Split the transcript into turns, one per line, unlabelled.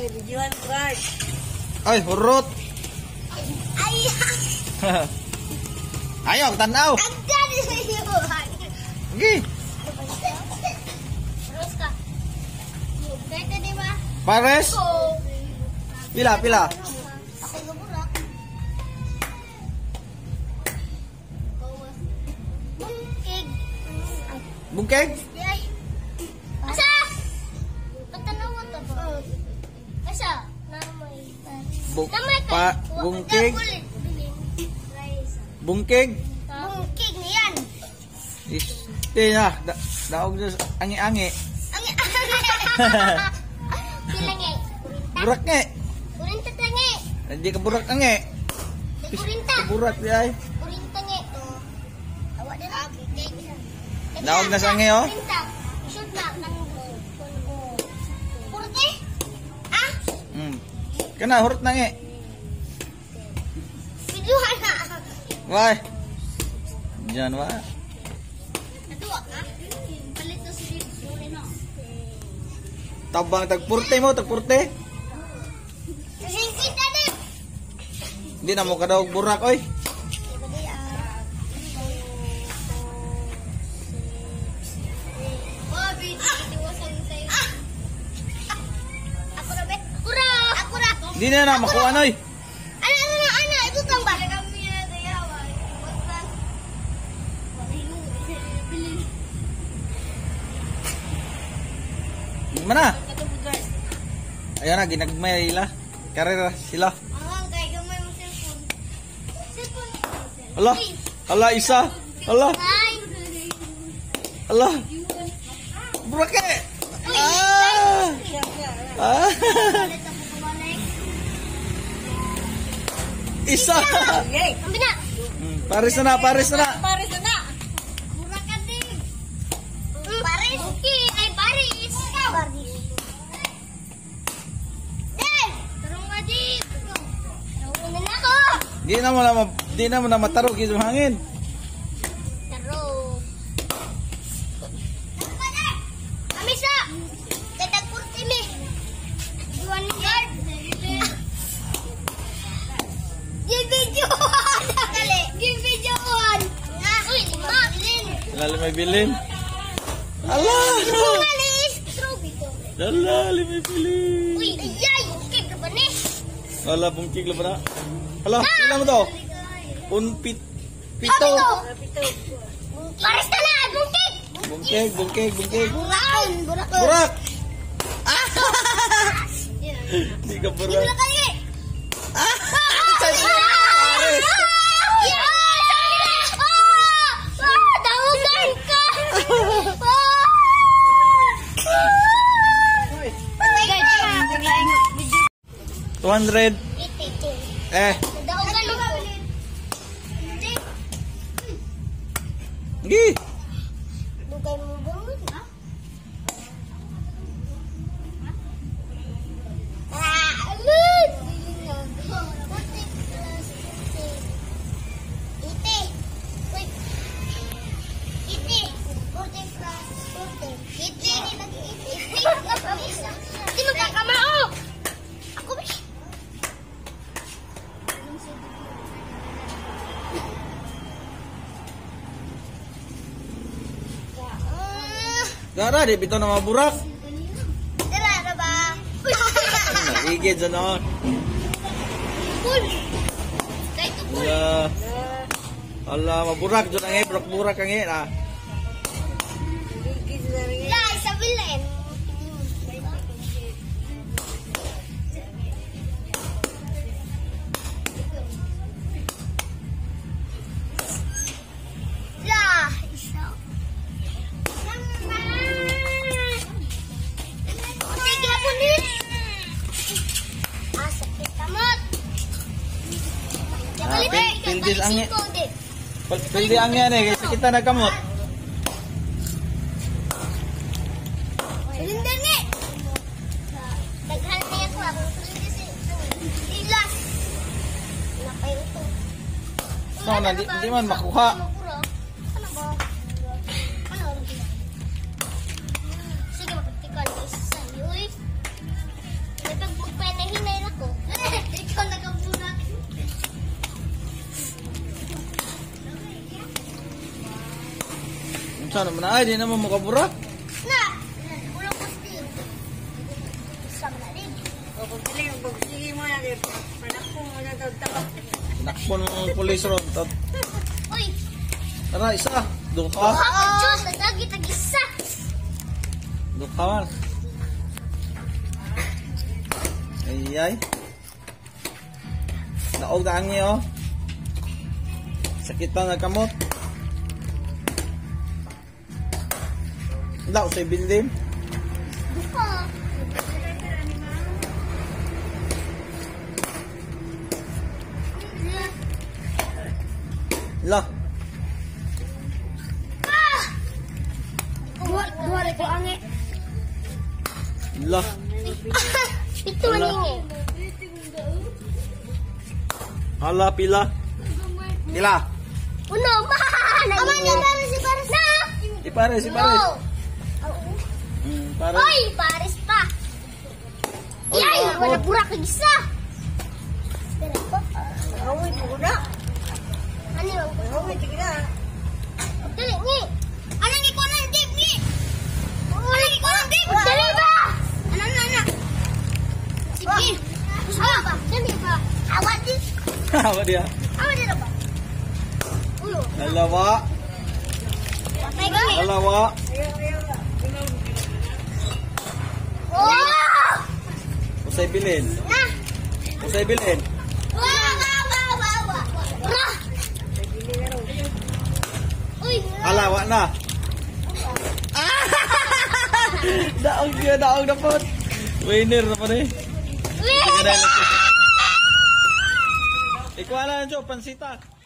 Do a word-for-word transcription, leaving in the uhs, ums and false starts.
Videoan guard.
Ay, hurot.
Ay.
Ayaw, tanaw.
Agad videoan.
Gi.
Terus ka. Kaya di ba?
Pares. Pila, pila.
Ako gaburak. Bungkig.
Bungkeg.
Yay. Asa? Patanaw mo to ba? Asa? Namay.
Bu
Namay ka.
pa bungkeg. Bungkeg.
Bungkig niyan.
Iste na, da daog na angi-angi.
Ang Pilangi.
Burak nge.
Kurinta tangi.
Hindi ka burak angi.
Kurinta.
Burak di ay.
Kurinta nge. Awak din.
Daog na sa angi oh.
Kurinta. Shoot na. Kurte? Ah?
Hmm. Kana hurot na nge.
Videohan na.
Why? Diyan wa.
Natuwa ka? Palit na si Lorena.
Tabang tagpurte mo, tagpurte.
Kasing kita din.
Hindi na mo ka daw burak oy.
Ako na bet. Ako na. Ako na.
Hindi na na makuha oy.
Ano, ano, ano, ano? Ito tang ba?
Mana? Ayan na, ginagmay ila. Karera sila.
Ang kay gamay mo cellphone. Cellphone.
Ala, ala isa. Ala,
Ay.
ala. Burak eh. Ah. Ah. Isa.
Yay.
Ambil na.
Hmm, Paris na na, Paris na na.
Paris na na.
Murah kan din. Paris. Okay, ay Paris. Paris. Den, turun ka din. Turun na ako.
Di na mo na, ma- di na mo na matarog yung hangin.
Turun. Kami sa. Tetag kurti mi. Juan guard. Give video one. Kali. Give video one. Uy, lima. Bilin.
Lalo may bilin. Ala.
Tumalis. Trophy to.
Lalo may bilin.
Uy, ayay. Okay ka ba ni?
Ala, bungkig lang ba na? Ala, ilan mo to? Unpit. Pito.
Pito.
Paris na na. Bungkig.
Bungkeg, bungkeg, bungkeg.
Burakon. Burakon.
Burak. Ah. Di ka
Di
burak.
na kayo.
Ah. Paris. two hundred. Eh. Gi.
Hindi magkakamao. Ako ba?
Gara, di bito na maburak.
Tara na ba?
Igid sa noon.
Pul. Kahit ito pul.
Ala. Ala, maburak. Diyan ang eh. Burak-burak ang eh. Ah.
La, isa bilin. La, isa. Sige po ni. Ah, sakit tamot.
Ah, pil- pildis ang eh.
Hindi.
Pildi ang yan eh. Kasi kita nagkamot.
Silindan ni. Daghan niya ko ako. Ilas. Napay ito.
So, na, di, di man makuha.
Ano ba? Ano? Sige, magpagtikal. Isa sa'yo eh. May pagpagpay
Sana naman ay, di naman makabura.
Na. Ulang pasti. Sama na din.
O, kung pili, kung sige mo na, panak ko mo na daw tawag.
Nakpon mo ng police ron. Tat-
Uy.
Tara, isa. Doon ka.
Ako, Diyos. Nagagi tag-isa.
Doon ka man. Ayay. Naog na ang iyo. Sakit na nagkamot. Daw sa bindim.
Buka.
La.
Ah! Dua, dua rin ko angi.
La.
Ito maningi.
Hala pila. Pila.
Uno, man! Ama niya, Paris, si Paris na!
Si Pares, si Pares.
No!
Hmm, Pares.
Hoy, Paris pa!
Oy,
Yay!
ako.
Wala pura kag isa!
Awit mo na.
Ano yung
Awit, sige na.
dali, ni! Anong ikaw ng dip, ni! Anong ikaw ng dip! Dali ba? Ano, ano, ano? Sige! Awa ba? Dali ba? Awa din!
Apa dia?
Awa din ba? Ulo!
Dalawa.
Patay kami!
Dalawa.
Ayaw, ayaw.
Oh!
Usay bilin.
Na!
Usay bilin.
Wow, wow, wow, wow, wow. Ra! Uy!
Alawa na. Daog dia, daog dapat. Winner na pa ni.
Uy!
Ikaw na lang, Jo, pansita.